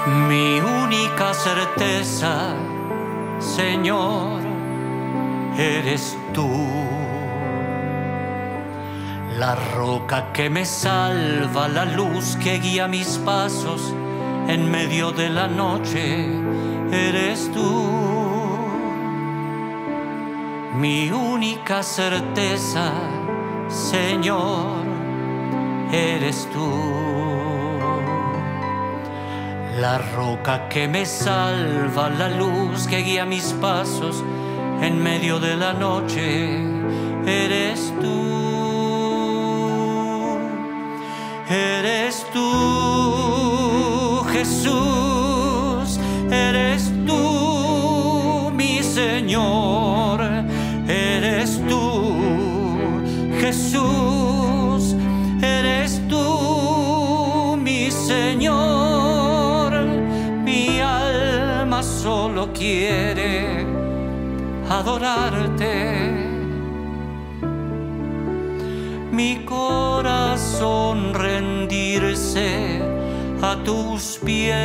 Mi única certeza, Señor, eres tú. La roca que me salva, la luz que guía mis pasos en medio de la noche, eres tú. Mi única certeza, Señor, eres tú. La roca que me salva, la luz que guía mis pasos en medio de la noche, eres tú. Eres tú, Jesús, eres tú, mi Señor, eres tú, Jesús, eres tú, mi Señor. Mi alma solo quiere adorarte. Mi corazón rendirse a tus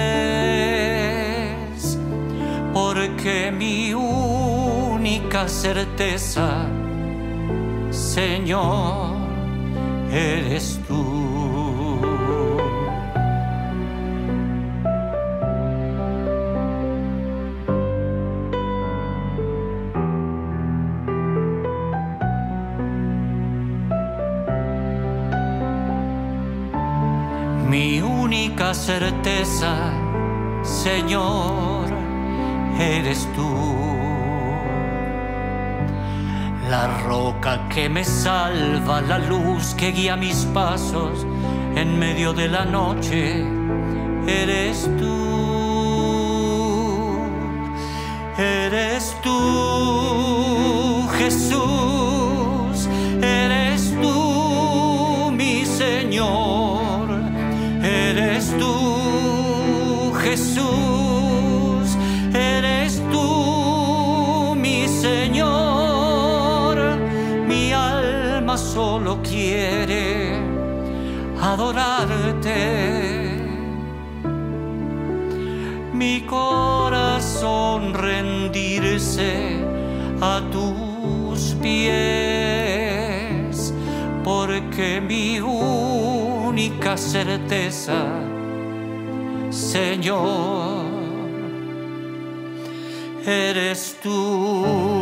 pies, porque mi única certeza, Señor, eres tú. Mi única certeza, Señor, eres tú. La roca que me salva, la luz que guía mis pasos en medio de la noche, eres tú. Eres tú, Jesús, eres tú, mi Señor. Eres tú, Jesús, eres tú, mi Señor. Mi alma solo quiere adorarte. Mi corazón rendirse a tus pies, porque mi única certeza, Señor, eres tú.